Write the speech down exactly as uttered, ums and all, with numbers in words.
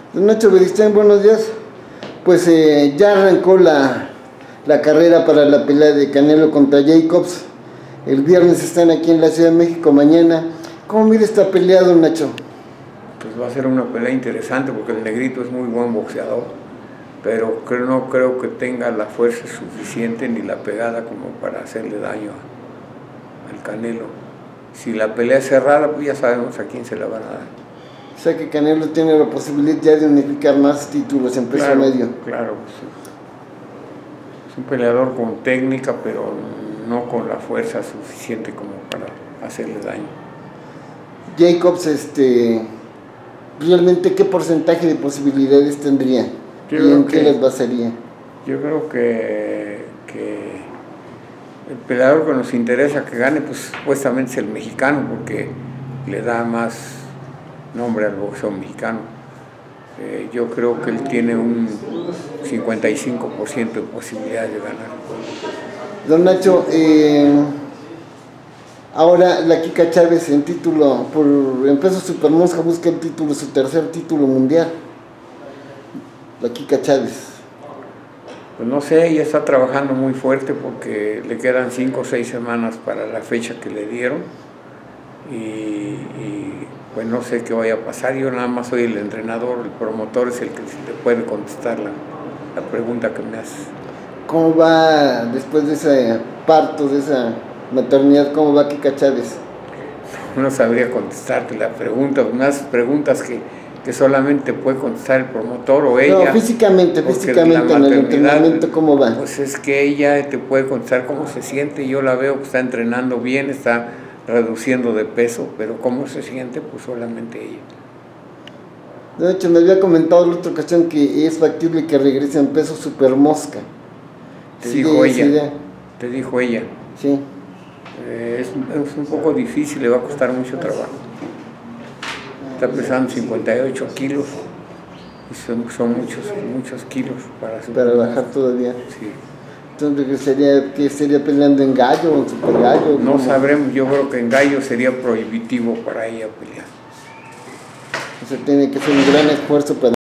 Don Nacho Beristain, buenos días. Pues eh, ya arrancó la, la carrera para la pelea de Canelo contra Jacobs. El viernes están aquí en la Ciudad de México, mañana. ¿Cómo mira esta pelea, don Nacho? Pues va a ser una pelea interesante porque el negrito es muy buen boxeador, pero creo, no creo que tenga la fuerza suficiente ni la pegada como para hacerle daño al Canelo. Si la pelea es cerrada, pues ya sabemos a quién se la van a dar. O sea que Canelo tiene la posibilidad ya de unificar más títulos en peso Claro, medio. claro, sí. Es un peleador con técnica, pero no con la fuerza suficiente como para hacerle daño. Jacobs, este, realmente qué porcentaje de posibilidades tendría Yo y en creo qué que- las basaría. Yo creo que, que el peleador que nos interesa que gane, pues supuestamente es el mexicano, porque le da más nombre al boxeo mexicano. Eh, yo creo que él tiene un cincuenta y cinco por ciento de posibilidades de ganar. Don Nacho, eh, ahora la Kika Chávez en título, por en peso supermosca busca el título, su tercer título mundial. La Kika Chávez. Pues no sé, ella está trabajando muy fuerte porque le quedan cinco o seis semanas para la fecha que le dieron y, y pues no sé qué vaya a pasar. Yo nada más soy el entrenador, el promotor es el que le puede contestar la, la pregunta que me haces. ¿Cómo va después de ese parto, de esa maternidad, cómo va Kika Chávez? No sabría contestarte la pregunta, unas preguntas que, que solamente puede contestar el promotor o ella. No, físicamente, porque físicamente la en el maternidad, entrenamiento, ¿cómo va? Pues es que ella te puede contestar cómo se siente. Yo la veo que está entrenando bien, está reduciendo de peso, pero cómo se siente, pues solamente ella. De hecho, me había comentado en la otra ocasión que es factible que regrese en peso supermosca. Te ¿Sigue dijo esa ella, idea? te dijo ella. Sí. Eh, es, es un poco difícil, le va a costar mucho trabajo. Está pesando cincuenta y ocho kilos, y son, son muchos, muchos kilos para su Para bajar todavía. Sí. Entonces regresaría, que estaría peleando en gallo o en super gallo. No ¿cómo? sabremos, yo creo que en gallo sería prohibitivo para ella pelear. O sea, tiene que ser un gran esfuerzo para